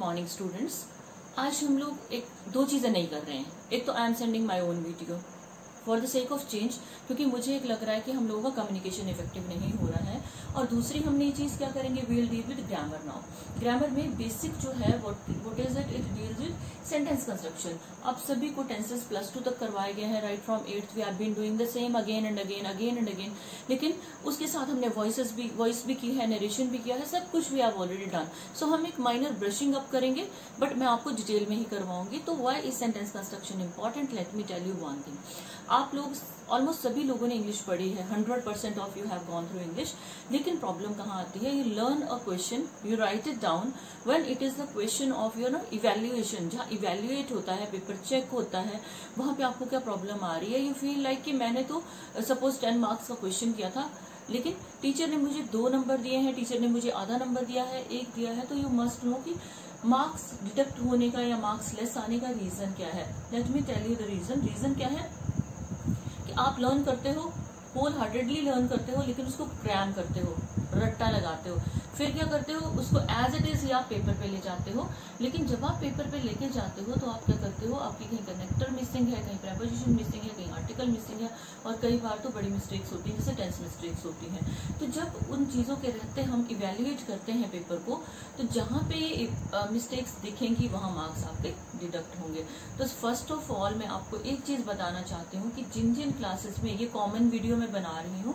Morning students. आज हम लोग दो चीजें नहीं कर रहे हैं। एक तो I am sending my own video for the sake of change, क्योंकि मुझे एक लग रहा है कि हम लोगों का कम्युनिकेशन इफेक्टिव नहीं हो रहा है। और दूसरी हमने ये चीज क्या करेंगे, we will deal with grammar now. Grammar में बेसिक जो है what is it deals with sentence construction. अब सभी को टेंसेस +2 तक करवाए गए हैं, right from 8th we have been doing the same again and again. लेकिन उसके साथ हमने वॉइस भी की है, नरेशन भी किया है, सब कुछ we have already done. So हम एक माइनर ब्रशिंग अप करेंगे, बट मैं आपको डिटेल में ही करवाऊंगी। तो why is sentence construction important, let me tell you one thing. आप लोग ऑलमोस्ट सभी लोगों ने इंग्लिश पढ़ी है, 100% of you have gone through English. लेकिन प्रॉब्लम कहाँ आती है, you learn a question, you write it down, when it is the question of your evaluation, जहाँ इवैल्यूएट होता है, पेपर चेक होता है, वहां पे आपको क्या प्रॉब्लम आ रही है। यू फील लाइक कि मैंने तो सपोज 10 मार्क्स का क्वेश्चन किया था, लेकिन टीचर ने मुझे 2 नंबर दिए हैं, टीचर ने मुझे आधा नंबर दिया है, 1 दिया है। तो यू मस्ट नो कि मार्क्स डिडक्ट होने का या मार्क्स लेस आने का रीजन क्या है। Let me tell you the reason क्या है कि आप लर्न करते हो, होल हार्टेडली लर्न करते हो, लेकिन उसको क्रैम करते हो, रट्टा लगाते हो। फिर क्या करते हो, उसको एज इट इज या पेपर पे ले जाते हो। लेकिन जब आप पेपर पे लेके जाते हो तो आप क्या करते हो, आपकी कहीं कनेक्टर मिसिंग है, कहीं प्रेपोजिशन मिसिंग है, कहीं आर्टिकल मिसिंग है, और कई बार तो बड़ी मिस्टेक्स होती है, जैसे टेंस मिस्टेक्स होती हैं। तो जब उन चीजों के रहते हम इवेल्युएट करते हैं पेपर को, तो जहां पे ये मिस्टेक्स दिखेंगी वहां मार्क्स आपके डिडक्ट होंगे। तो फर्स्ट ऑफ ऑल मैं आपको एक चीज बताना चाहती हूँ कि जिन जिन क्लासेस में, ये कॉमन वीडियो में बना रही हूँ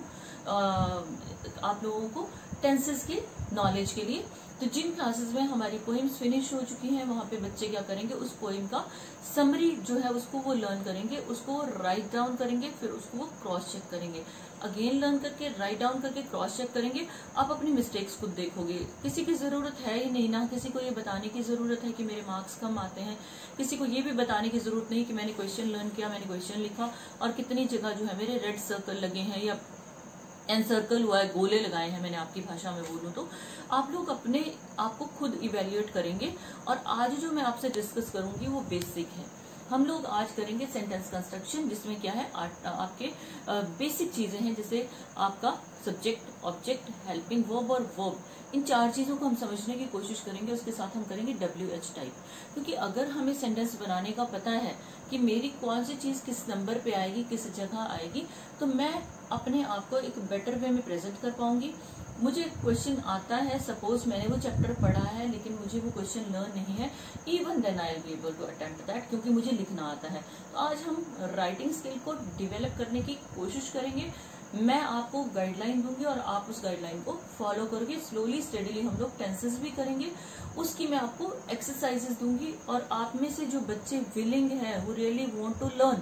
आप लोगों को टेंसेस के नॉलेज के लिए, तो जिन क्लासेस में हमारी पोइम्स फिनिश हो चुकी हैं वहां पे बच्चे क्या करेंगे, उस पोइम का समरी जो है उसको वो लर्न करेंगे, उसको राइट डाउन करेंगे, फिर उसको वो क्रॉस चेक करेंगे, अगेन लर्न करके राइट डाउन करके क्रॉस चेक करेंगे। आप अपनी मिस्टेक्स खुद देखोगे। किसी की जरूरत है ही नहीं ना, किसी को ये बताने की जरूरत है कि मेरे मार्क्स कम आते हैं, किसी को ये भी बताने की जरूरत नहीं कि मैंने क्वेश्चन लर्न किया, मैंने क्वेश्चन लिखा और कितनी जगह जो है मेरे रेड सर्कल लगे हैं या एनसर्कल हुआ है, गोले लगाए हैं, मैंने आपकी भाषा में बोलूं तो। आप लोग अपने आप को खुद इवेल्युएट करेंगे। और आज जो मैं आपसे डिस्कस करूंगी वो बेसिक है। हम लोग आज करेंगे सेंटेंस कंस्ट्रक्शन, जिसमें क्या है आपके बेसिक चीजें हैं, जैसे आपका सब्जेक्ट, ऑब्जेक्ट, हेल्पिंग वर्ब और वर्ब। इन 4 चीजों को हम समझने की कोशिश करेंगे। उसके साथ हम करेंगे WH टाइप, क्योंकि अगर हमें सेंटेंस बनाने का पता है कि मेरी कौन सी चीज किस नंबर पे आएगी, किस जगह आएगी, तो मैं अपने आप को एक बेटर वे में प्रेजेंट कर पाऊंगी। मुझे क्वेश्चन आता है, सपोज मैंने वो चैप्टर पढ़ा है लेकिन मुझे वो क्वेश्चन लर्न नहीं है, even then I will be able to attempt that, क्योंकि मुझे लिखना आता है। तो आज हम राइटिंग स्किल को डेवलप करने की कोशिश करेंगे। मैं आपको गाइडलाइन दूंगी और आप उस गाइडलाइन को फॉलो करोगे। स्लोली स्टेडीली हम लोग टेंसेस भी करेंगे, उसकी मैं आपको एक्सरसाइजेस दूंगी। और आप में से जो बच्चे विलिंग है, who really want to learn,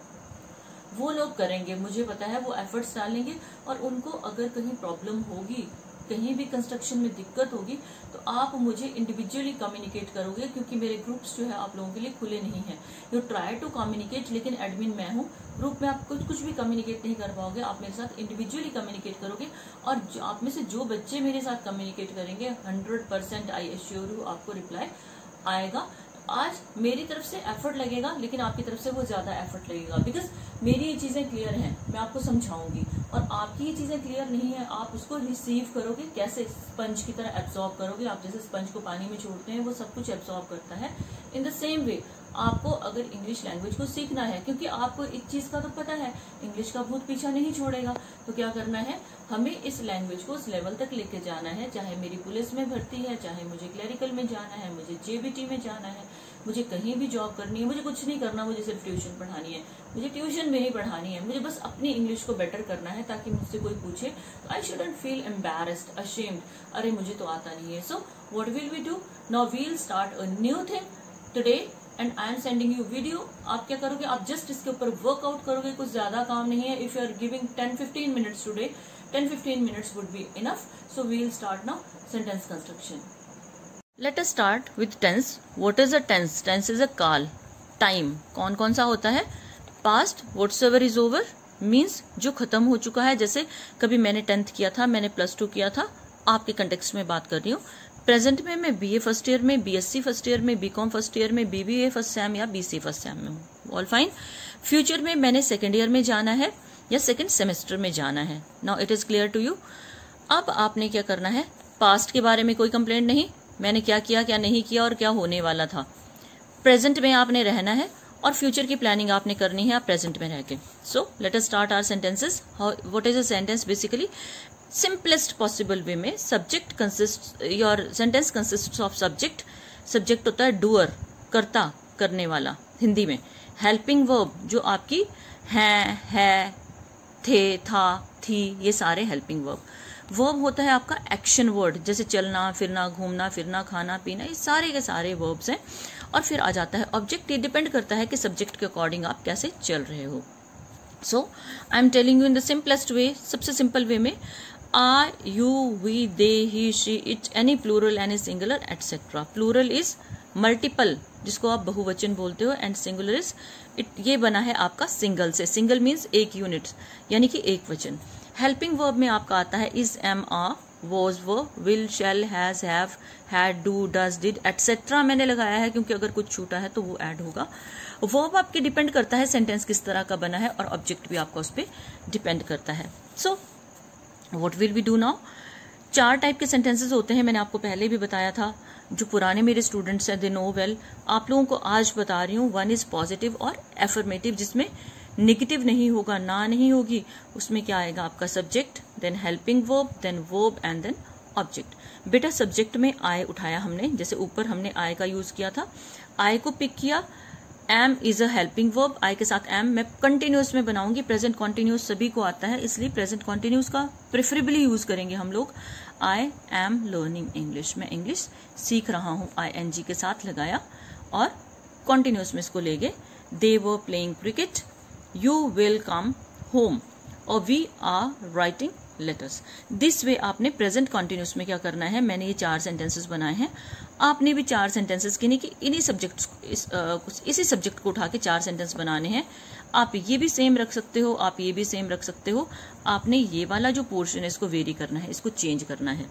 वो लोग करेंगे, मुझे पता है वो एफर्ट्स डालेंगे। और उनको अगर कहीं प्रॉब्लम होगी, कहीं भी कंस्ट्रक्शन में दिक्कत होगी, तो आप मुझे इंडिविजुअली कम्युनिकेट करोगे, क्योंकि मेरे ग्रुप्स जो है आप लोगों के लिए खुले नहीं है। यू ट्राई टू कम्युनिकेट, लेकिन एडमिन मैं हूँ, ग्रुप में आप कुछ भी कम्युनिकेट नहीं कर पाओगे। आप मेरे साथ इंडिविजुअली कम्युनिकेट करोगे। और आप में से जो बच्चे मेरे साथ कम्युनिकेट करेंगे, 100% आई एश्योर यू आपको रिप्लाई आएगा। आज मेरी तरफ से एफर्ट लगेगा, लेकिन आपकी तरफ से वो ज्यादा एफर्ट लगेगा, बिकॉज मेरी ये चीजें क्लियर हैं, मैं आपको समझाऊंगी। और आपकी ये चीजें क्लियर नहीं है, आप उसको रिसीव करोगे कैसे, स्पंज की तरह एब्सॉर्ब करोगे। आप जैसे स्पंज को पानी में छोड़ते हैं, वो सब कुछ एब्सॉर्ब करता है। इन द सेम वे आपको अगर इंग्लिश लैंग्वेज को सीखना है, क्योंकि आपको एक चीज का तो पता है, इंग्लिश का भूत पीछा नहीं छोड़ेगा, तो क्या करना है, हमें इस लैंग्वेज को उस लेवल तक लेके जाना है। चाहे मेरी पुलिस में भर्ती है, चाहे मुझे क्लरिकल में जाना है, मुझे JBT में जाना है, मुझे कहीं भी जॉब करनी है, मुझे कुछ नहीं करना, मुझे सिर्फ ट्यूशन पढ़ानी है, मुझे ट्यूशन में नहीं पढ़ानी है, मुझे बस अपनी इंग्लिश को बेटर करना है, ताकि मुझसे कोई पूछे तो I shouldn't feel embarrassed, ashamed, अरे मुझे तो आता नहीं है। So what will we do now, we will start a new thing today and I am sending you video. आप क्या करोगे, आप जस्ट इसके ऊपर वर्कआउट करोगे, कुछ ज्यादा काम नहीं है। If you are giving 10-15 minutes today, 10-15 minutes would be enough. So we will start now sentence construction. Let us start with tense. What is a tense? Tense is a काल, time. कौन कौन सा होता है, past, whatsoever is over means जो खत्म हो चुका है। जैसे कभी मैंने 10th किया था, मैंने +2 किया था, आपके कंटेक्स्ट में बात कर रही हूँ। प्रेजेंट में मैं BA फर्स्ट ईयर में, BSc फर्स्ट ईयर में, BCom फर्स्ट ईयर में, BBA फर्स्ट सेम या BC फर्स्ट सेम में हूँ, ऑल फाइन। फ्यूचर में मैंने सेकेंड ईयर में जाना है या सेकेंड सेमेस्टर में जाना है। Now it is clear to you. अब आपने क्या करना है, पास्ट के बारे में कोई कंप्लेंट नहीं, मैंने क्या किया, क्या नहीं किया और क्या होने वाला था। प्रेजेंट में आपने रहना है और फ्यूचर की प्लानिंग आपने करनी है आप प्रेजेंट में रह के। So let us start our sentences. What is a sentence? Basically simplest possible way में subject consist, your sentence consist of subject. Subject होता है डूअर, करता, करने वाला हिंदी में। हेल्पिंग वर्ब जो आपकी है, थे, था, थी, ये सारे हेल्पिंग वर्ब। वर्ब होता है आपका एक्शन वर्ड, जैसे चलना, फिरना, घूमना फिरना, खाना पीना, ये सारे के सारे वर्ब्स हैं। और फिर आ जाता है ऑब्जेक्ट। ये डिपेंड करता है कि सब्जेक्ट के अकॉर्डिंग आप कैसे चल रहे हो। So I am telling you in the simplest way, सबसे सिंपल वे में, I, you, we, they, he, she, it, any plural, any singular, etc. Plural is multiple, जिसको आप बहुवचन बोलते हो, एंड सिंगुलर इज इट, ये बना है आपका सिंगल से। सिंगल मीन्स एक यूनिट, यानी कि एक वचन। हेल्पिंग वर्ब में आपका आता है is, am, are, was, were, will, shall, has, have, had, do, does, did, etcetera मैंने लगाया है क्योंकि अगर कुछ छूटा है तो वो ऐड होगा। वर्ब आपके डिपेंड करता है सेंटेंस किस तरह का बना है, और ऑब्जेक्ट भी आपका उस पर डिपेंड करता है। So what will we do now? 4 type के सेंटेंसेस होते हैं, मैंने आपको पहले भी बताया था। जो पुराने मेरे स्टूडेंट्स हैं दे नो वेल, आप लोगों को आज बता रही हूँ। 1 इज पॉजिटिव और एफर्मेटिव, जिसमें नेगेटिव नहीं होगा, ना नहीं होगी। उसमें क्या आएगा आपका subject, then helping verb, then verb and then object. बेटा सब्जेक्ट में आई उठाया हमने, जैसे ऊपर हमने आई का यूज किया था, आई को पिक किया। Am is a helping verb, I के साथ एम मैं कंटिन्यूस में बनाऊंगी। प्रेजेंट कॉन्टिन्यूस सभी को आता है, इसलिए प्रेजेंट कॉन्टिन्यूस का प्रेफरेबली यूज करेंगे हम लोग। आई एम लर्निंग इंग्लिश, मैं इंग्लिश सीख रहा हूँ, ING के साथ लगाया और कॉन्टिन्यूस में इसको ले गए। They were playing cricket, you will come home, और we are writing letters. This way आपने प्रेजेंट कॉन्टिन्यूस में क्या करना है, मैंने ये 4 सेंटेंसेस बनाए हैं, आपने भी 4 सेंटेंसेस की नहीं कि इन्हीं सब्जेक्ट्स, इसी सब्जेक्ट को उठा के 4 सेंटेंस बनाने हैं। आप ये भी सेम रख सकते हो, आप ये भी सेम रख सकते हो। आपने ये वाला जो पोर्शन है इसको वेरी करना है, इसको चेंज करना है।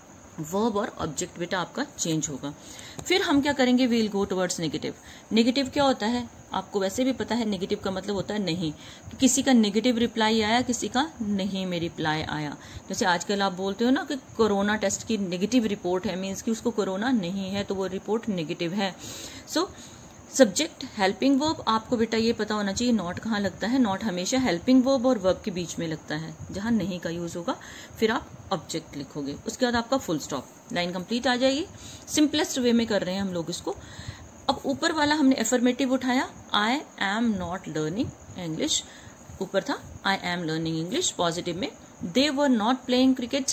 वर्ब और ऑब्जेक्ट बेटा आपका चेंज होगा। फिर हम क्या करेंगे, we'll go towards negative. Negative क्या होता है आपको वैसे भी पता है, नेगेटिव का मतलब होता है नहीं। किसी का नेगेटिव रिप्लाई आया, किसी का नहीं में रिप्लाई आया। जैसे आजकल आप बोलते हो ना कि कोरोना टेस्ट की नेगेटिव रिपोर्ट है, मीन्स कि उसको कोरोना नहीं है, तो वो रिपोर्ट नेगेटिव है। सो सब्जेक्ट, हेल्पिंग वर्ब, आपको बेटा ये पता होना चाहिए नॉट कहाँ लगता है। नॉट हमेशा हेल्पिंग वर्ब और वर्ब के बीच में लगता है, जहां नहीं का यूज होगा। फिर आप ऑब्जेक्ट लिखोगे, उसके बाद आपका फुल स्टॉप, लाइन कंप्लीट आ जाएगी। सिंपलेस्ट वे में कर रहे हैं हम लोग इसको। अब ऊपर वाला हमने एफर्मेटिव उठाया, I am not learning English, ऊपर था I am learning English. Positive में they were not playing cricket,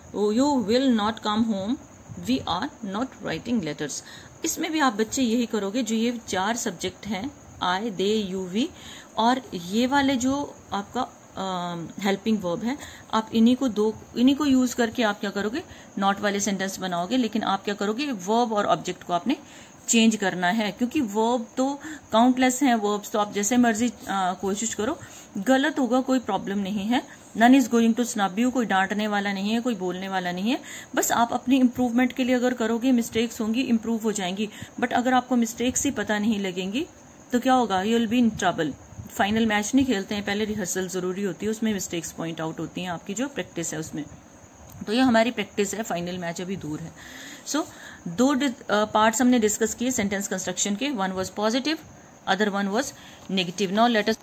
you will not come home, we are not writing letters. इसमें भी आप बच्चे यही करोगे, जो ये 4 सब्जेक्ट हैं, आई, दे, यू, वी, और ये वाले जो आपका हेल्पिंग वर्ब है, आप इन्हीं को यूज करके आप क्या करोगे, नॉट वाले सेंटेंस बनाओगे। लेकिन आप क्या करोगे, वर्ब और ऑब्जेक्ट को आपने चेंज करना है, क्योंकि वर्ब तो काउंटलेस हैं वर्ब्स, तो आप जैसे मर्जी कोशिश करो, गलत होगा कोई प्रॉब्लम नहीं है। None is going to snub you, कोई डांटने वाला नहीं है, कोई बोलने वाला नहीं है। बस आप अपनी इंप्रूवमेंट के लिए अगर करोगे, मिस्टेक्स होंगी, इंप्रूव हो जाएंगी। बट अगर आपको मिस्टेक्स ही पता नहीं लगेंगी तो क्या होगा, you will be in trouble. Final match नहीं खेलते हैं, पहले रिहर्सल जरूरी होती है, उसमें मिस्टेक्स पॉइंट आउट होती हैं, आपकी जो प्रैक्टिस है उसमें। तो ये हमारी प्रैक्टिस है, फाइनल मैच अभी दूर है। सो 2 पार्ट्स हमने डिस्कस किए सेंटेंस कंस्ट्रक्शन के। 1 was positive, other 1 was negative. Now let us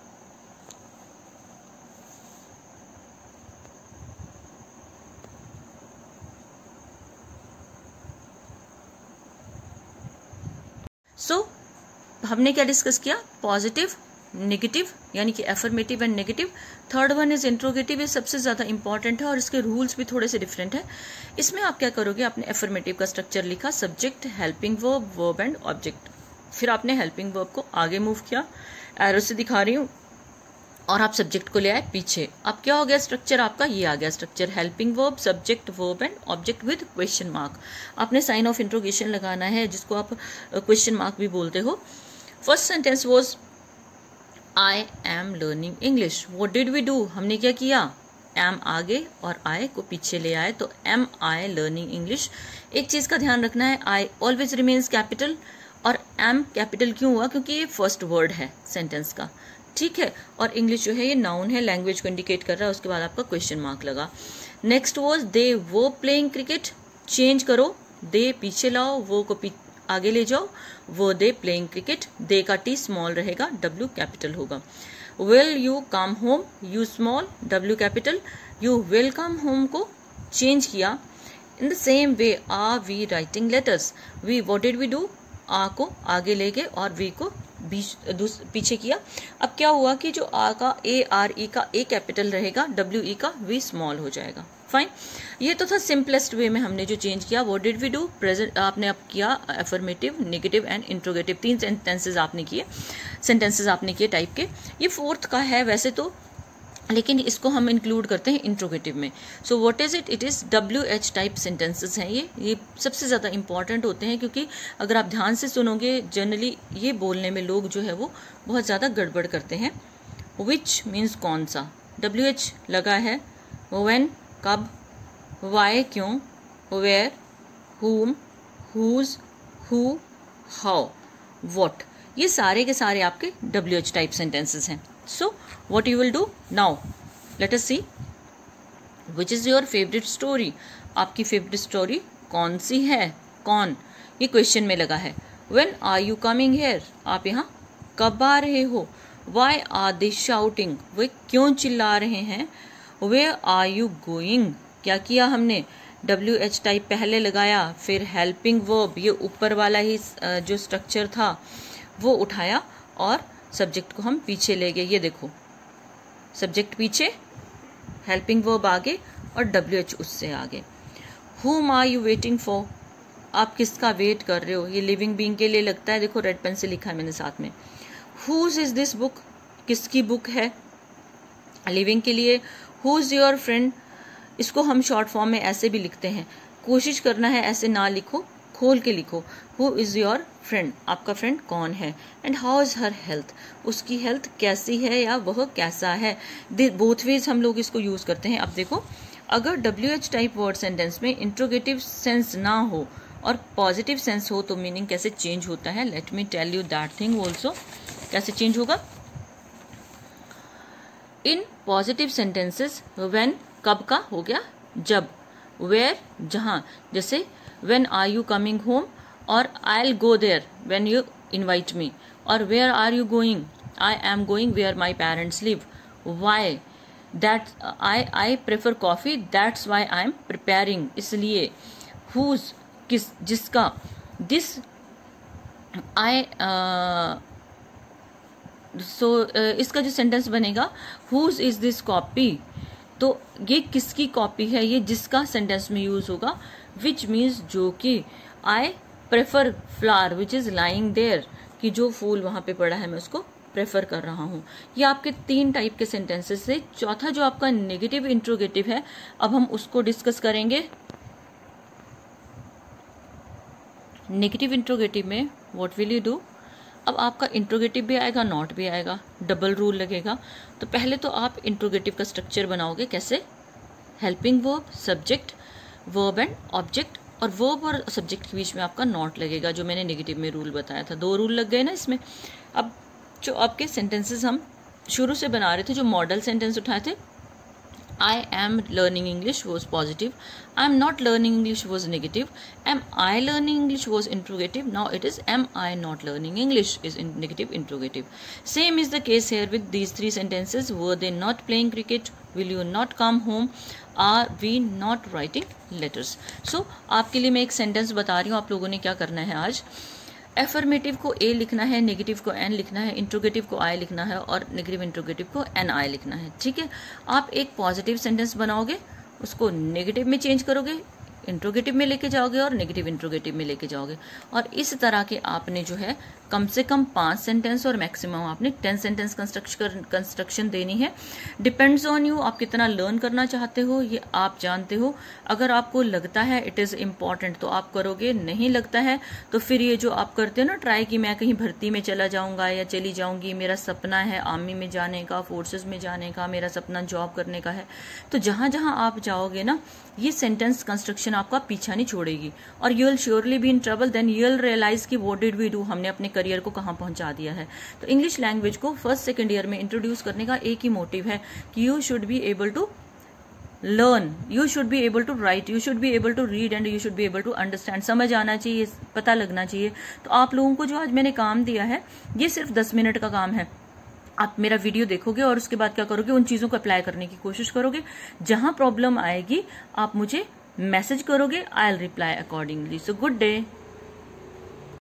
हमने क्या डिस्कस किया, पॉजिटिव, नेगेटिव, यानी कि affirmative and negative. 3rd one is interrogative, ये सबसे ज्यादा इंपॉर्टेंट है और इसके रूल्स भी थोड़े से डिफरेंट है। इसमें आप क्या करोगे, आपने एफर्मेटिव का स्ट्रक्चर लिखा, subject, helping verb, verb and object. फिर आपने हेल्पिंग वर्ब को आगे मूव किया, एरो से दिखा रही हूँ, और आप सब्जेक्ट को ले आए पीछे। अब क्या हो गया स्ट्रक्चर आपका, ये आ गया structure, helping verb, subject, verb and object with question mark. आपने साइन ऑफ इंट्रोगेशन लगाना है, जिसको आप क्वेश्चन मार्क भी बोलते हो। First sentence was I am learning English. What did we do, हमने क्या किया, एम आगे और आई को पीछे ले आए, तो एम आई लर्निंग इंग्लिश। एक चीज का ध्यान रखना है, आई ऑलवेज रिमेन्स कैपिटल, और एम कैपिटल क्यों हुआ, क्योंकि ये फर्स्ट वर्ड है सेंटेंस का, ठीक है। और इंग्लिश जो है ये नाउन है, लैंग्वेज को इंडिकेट कर रहा है, उसके बाद आपका क्वेश्चन मार्क लगा। Next was they were playing cricket, change करो, दे पीछे लाओ, वो को आगे ले जाओ, वो दे प्लेइंग क्रिकेट, दे का टी स्मॉल रहेगा, डब्ल्यू कैपिटल होगा। Will you come home, you small, W capital, you will come home को चेंज किया। In the same way are we writing letters, we what did we do, are को आगे ले गए और we को पीछे किया। अब क्या हुआ कि जो आ का ए आर ई का ए कैपिटल रहेगा, डब्ल्यू ई का वी स्मॉल हो जाएगा। फाइन, ये तो था सिंपलेस्ट वे में हमने जो चेंज किया। What did we do, present आपने अब किया, affirmative, negative and interrogative, 3 sentences आपने किए टाइप के। ये 4th का है वैसे तो, लेकिन इसको हम इंक्लूड करते हैं इंट्रोगेटिव में। So what is it is WH type sentences हैं। ये सबसे ज़्यादा इंपॉर्टेंट होते हैं, क्योंकि अगर आप ध्यान से सुनोगे जनरली ये बोलने में लोग जो है वो बहुत ज़्यादा गड़बड़ करते हैं। विच मीन्स कौन सा, WH लगा है, व्हेन कब, वाई क्यों, where, whom, whose, who, how, what, ये सारे के सारे आपके WH टाइप सेंटेंसेस हैं। So what you will do now, let us see which is your favorite story, आपकी फेवरेट स्टोरी कौन सी है, कौन, ये क्वेश्चन में लगा है। When are you coming here, आप यहाँ कब आ रहे हो। Why are they shouting, वे क्यों चिल्ला रहे हैं। Where are you going, क्या किया हमने, WH टाइप पहले लगाया, फिर हेल्पिंग वर्ब, ये ऊपर वाला ही जो स्ट्रक्चर था वो उठाया और सब्जेक्ट को हम पीछे ले गए। ये देखो, सब्जेक्ट पीछे, हेल्पिंग वर्ब आगे और WH उससे आगे। Whom are you waiting for, आप किसका वेट कर रहे हो, ये लिविंग बीइंग के लिए लगता है, देखो रेड पेन से लिखा है मैंने साथ में। Whose is this book, किसकी बुक है, लिविंग के लिए। Who's your friend, इसको हम शॉर्ट फॉर्म में ऐसे भी लिखते हैं, कोशिश करना है ऐसे ना लिखो, खोल के लिखो। Who is your friend, आपका फ्रेंड कौन है। And how is her health, उसकी हेल्थ कैसी है या वह कैसा है। बोथ वेज हम लोग इसको यूज करते हैं। अब देखो, अगर WH टाइप वर्ड सेंटेंस में इंट्रोगेटिव सेंस ना हो और पॉजिटिव सेंस हो तो मीनिंग कैसे चेंज होता है, let me tell you that thing also. कैसे चेंज होगा, इन पॉजिटिव सेंटेंसेस व्हेन कब का हो गया जब, वेयर जहां, जैसे when are you coming home और I will go there when you invite me, और where are you going, I am going where my parents live. Why, that I prefer coffee, that's why I am preparing, इसलिए। Whose, किस, जिसका, this I, इसका जो sentence बनेगा, whose is this copy, तो ये किसकी कॉपी है, ये जिसका सेंटेंस में यूज होगा। विच मीन्स जो कि, I prefer flower which is lying there, कि जो फूल वहां पे पड़ा है मैं उसको प्रेफर कर रहा हूं। ये आपके 3 टाइप के सेंटेंसेस से। चौथा जो आपका नेगेटिव इंट्रोगेटिव है, अब हम उसको डिस्कस करेंगे। नेगेटिव इंट्रोगेटिव में व्हाट विल यू डू, अब आपका इंट्रोगेटिव भी आएगा, नॉट भी आएगा, डबल रूल लगेगा। तो पहले तो आप इंट्रोगेटिव का स्ट्रक्चर बनाओगे, कैसे, helping verb, subject, verb and object, और वर्ब और सब्जेक्ट के बीच में आपका नॉट लगेगा, जो मैंने नेगेटिव में रूल बताया था। 2 रूल लग गए ना इसमें। अब जो आपके सेंटेंसेस हम शुरू से बना रहे थे, जो मॉडल सेंटेंस उठाए थे, I am learning English was positive, I am not learning English was negative, am I learning English was interrogative, now it is am I not learning English is in negative interrogative. Same is the case here with these 3 sentences. Were they not playing cricket, will you not come home, are we not writing letters. So आपके लिए मैं एक sentence बता रही हूँ, आप लोगों ने क्या करना है आज। एफर्मेटिव को ए लिखना है, नेगेटिव को एन लिखना है, इंट्रोगेटिव को आई लिखना है और नेगेटिव इंट्रोगेटिव को एन आई लिखना है। ठीक है, आप एक पॉजिटिव सेंटेंस बनाओगे, उसको नेगेटिव में चेंज करोगे, इंट्रोगेटिव में लेके जाओगे और नेगेटिव इंट्रोगेटिव में लेके जाओगे, और इस तरह के आपने जो है कम से कम 5 सेंटेंस और मैक्सिमम आपने 10 सेंटेंस कंस्ट्रक्शन देनी है। डिपेंड्स ऑन यू, आप कितना लर्न करना चाहते हो ये आप जानते हो। अगर आपको लगता है इट इज इम्पॉर्टेंट तो आप करोगे, नहीं लगता है तो फिर ये जो आप करते हो ना ट्राई कि मैं कहीं भर्ती में चला जाऊंगा या चली जाऊंगी, मेरा सपना है आर्मी में जाने का, फोर्सेस में जाने का, मेरा सपना जॉब करने का है, तो जहां जहां आप जाओगे ना ये सेंटेंस कंस्ट्रक्शन आपका पीछा नहीं छोड़ेगी और you will surely be in trouble. Then you will realise कि व्हाट डिड वी डू, हमने अपने करियर को कहां पहुंचा दिया है। तो इंग्लिश लैंग्वेज को 1st 2nd ईयर में इंट्रोड्यूस करने का एक ही मोटिव है कि you should be able to learn, you should be able to write, you should be able to read and you should be able to understand. समझ आना चाहिए, पता लगना चाहिए। तो आप लोगों को जो आज मैंने काम दिया है ये सिर्फ 10 मिनट का काम है। आप मेरा वीडियो देखोगे और उसके बाद क्या करोगे, उन चीजों को अप्लाई करने की कोशिश करोगे। जहां प्रॉब्लम आएगी आप मुझे मैसेज करोगे, I will reply accordingly. So good day.